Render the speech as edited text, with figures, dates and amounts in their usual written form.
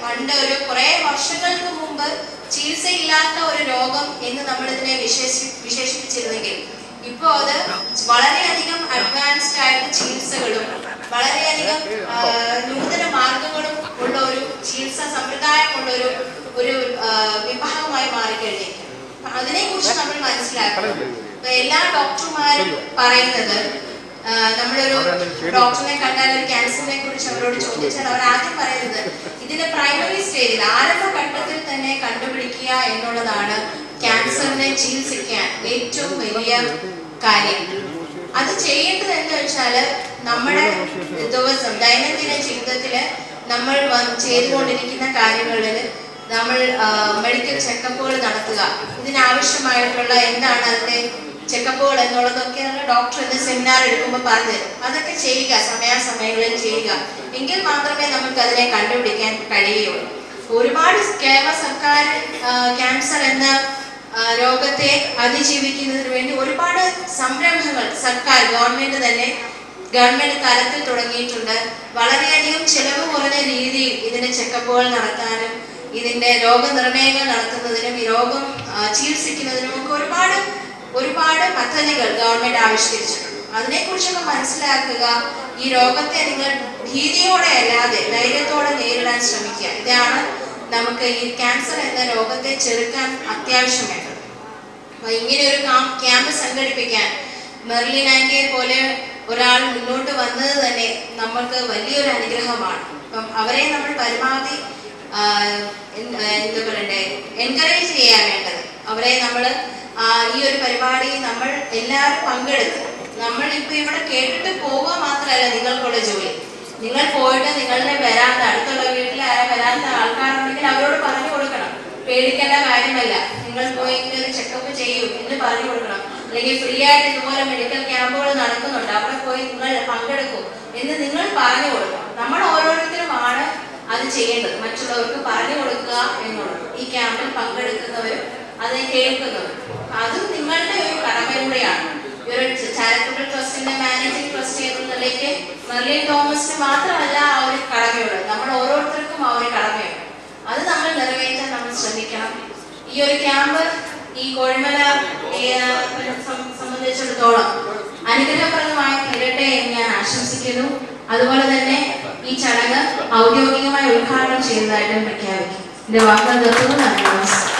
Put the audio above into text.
പണ്ട് ഒരു കുറെ വർഷങ്ങൾക്ക് മുമ്പ് ചികിത്സയില്ലാത്ത ഒരു രോഗം എന്ന് നമ്മൾ ഇതിനെ വിശേഷിപ്പിച്ചിരുന്നെങ്കിൽ ഇപ്പോൾ അത് വളരെയധികം അഡ്വാൻസ്ഡ് ആയിട്ട് ചികിത്സകളും വളരെയധികം നൂതന മാർഗങ്ങളും ഉള്ള ഒരു ചികിത്സാ സമ്പ്രദായമുള്ള ഒരു വിഭാഗമായി മാറിക്കഴിഞ്ഞിരിക്കും. അതിനെക്കുറിച്ച് നമ്മൾ മനസ്സിലാക്കണം. എല്ലാ ഡോക്ടർമാരും പറയുന്നത്, നമ്മളൊരു ഡോക്ടറിനെ കണ്ടാൽ ഒരു ക്യാൻസറിനെ കുറിച്ച് അവരോട് ചോദിച്ചാൽ അവർ ആദ്യം പറയുന്നത് ഇതിന്റെ പ്രൈമറി സ്റ്റേജിൽ ആരംഭഘട്ടത്തിൽ തന്നെ കണ്ടുപിടിക്കുക എന്നുള്ളതാണ് ക്യാൻസറിനെ ചികിത്സിക്കാൻ ഏറ്റവും വലിയ കാര്യം. അത് ചെയ്യേണ്ടത് എന്താ വെച്ചാൽ നമ്മുടെ ദിവസം ദൈനംദിന ജീവിതത്തില് നമ്മൾ ചെയ്തുകൊണ്ടിരിക്കുന്ന കാര്യങ്ങളിൽ നമ്മൾ മെഡിക്കൽ ചെക്കപ്പുകൾ നടത്തുക. ഇതിനാവശ്യമായിട്ടുള്ള എന്താണ് അതിന്റെ ചെക്കപ്പുകൾ എന്നുള്ളതൊക്കെ ഡോക്ടർ ഇന്ന് സെമിനാർ എടുക്കുമ്പോൾ പറഞ്ഞു തരും. അതൊക്കെ ചെയ്യുക, സമയാസമയങ്ങളിൽ ചെയ്യുക. എങ്കിൽ മാത്രമേ നമുക്ക് അതിനെ കണ്ടുപിടിക്കാൻ കഴിയുള്ളൂ. ഒരുപാട് കേരള സർക്കാർ ക്യാൻസർ എന്ന രോഗത്തെ അതിജീവിക്കുന്നതിന് വേണ്ടി ഒരുപാട് സംരംഭങ്ങൾ സർക്കാർ ഗവൺമെന്റ് തലത്തിൽ തുടങ്ങിയിട്ടുണ്ട്. വളരെയധികം ചെലവ് കുറഞ്ഞ രീതിയിൽ ഇതിന്റെ ചെക്കപ്പുകൾ നടത്താനും ഇതിന്റെ രോഗനിർണയങ്ങൾ നടത്തുന്നതിനും ഈ രോഗം ചികിത്സിക്കുന്നതിനും ഒക്കെ ഒരുപാട് പദ്ധതികൾ ഗവൺമെന്റ് ആവിഷ്കരിച്ചിട്ടുണ്ട്. അതിനെക്കുറിച്ചൊക്കെ മനസ്സിലാക്കുക. ഈ രോഗത്തെ നിങ്ങൾ ഭീതിയോടെ അല്ലാതെ ധൈര്യത്തോടെ നേരിടാൻ ശ്രമിക്കുക. ഇതാണ് നമുക്ക് ഈ ക്യാൻസർ എന്ന രോഗത്തെ ചെറുക്കാൻ അത്യാവശ്യം വേണ്ടത്. അപ്പൊ ഇങ്ങനെ ഒരു ക്യാമ്പ് സംഘടിപ്പിക്കാൻ മെർലിൻ ആന്റിയെ പോലെ ഒരാൾ മുന്നോട്ട് വന്നത് തന്നെ നമ്മൾക്ക് വലിയൊരു അനുഗ്രഹമാണ്. അപ്പം അവരെ നമ്മൾ പരമാവധി എന്താ പറയണ്ടേ, എൻകറേജ് ചെയ്യാൻ വേണ്ടത്. അവരെ നമ്മൾ ഈ ഒരു പരിപാടി നമ്മൾ എല്ലാവരും പങ്കെടുത്ത് നമ്മൾ ഇപ്പൊ ഇവിടെ കേട്ടിട്ട് പോവുക മാത്രമല്ല നിങ്ങൾക്കുള്ള ജോലി. നിങ്ങൾ പോയിട്ട് നിങ്ങളുടെ വരാത്ത അടുത്തുള്ള വീട്ടിൽ വരാത്ത ആൾക്കാരുണ്ടെങ്കിൽ അവരോട് പറഞ്ഞു കൊടുക്കണം. പേടിക്കേണ്ട കാര്യമല്ല, നിങ്ങൾ പോയി ഒരു ചെക്കപ്പ് ചെയ്യൂ എന്ന് പറഞ്ഞു കൊടുക്കണം. അല്ലെങ്കിൽ ഫ്രീ ആയിട്ട് ഇതുപോലെ മെഡിക്കൽ ക്യാമ്പുകൾ നടക്കുന്നുണ്ട്, അവിടെ പോയി നിങ്ങൾ പങ്കെടുക്കൂ എന്ന് നിങ്ങൾ പറഞ്ഞു കൊടുക്കണം. നമ്മൾ ഓരോരുത്തരുമാണ് അത് ചെയ്യേണ്ടത്, മറ്റുള്ളവർക്ക് പറഞ്ഞു കൊടുക്കുക എന്നുള്ളത്. ഈ ക്യാമ്പിൽ പങ്കെടുക്കുന്നവരും അത് കേൾക്കുന്നവരും അതും നിങ്ങളുടെ ഒരു കടമയിലൂടെയാണ്. ഒരു ചാരിറ്റബിൾ ട്രസ്റ്റിന്റെ മാനേജിംഗ് ട്രസ്റ്റ് എന്നതിലേക്ക് മെർലിൻ തോമസിന് മാത്രമല്ല ആ ഒരു കടമയുള്ളത്, നമ്മൾ ഓരോരുത്തർക്കും ആ ഒരു കടമയുണ്ട്. അത് നമ്മൾ നിറവേറ്റാൻ നമ്മൾ ശ്രമിക്കണം. ഈ ഒരു ക്യാമ്പ് ഈ കോഴിമല സംബന്ധിച്ചിടത്തോളം അനുഗ്രഹപ്രദമായി തീരട്ടെ എന്ന് ഞാൻ ആശംസിക്കുന്നു. അതുപോലെ തന്നെ ഈ ചടങ്ങ് ഔദ്യോഗികമായി ഉദ്ഘാടനം ചെയ്തതായിട്ടും പ്രഖ്യാപിക്കും. എന്റെ വാക്കുകൾ നിർത്തുന്നു. നന്ദി.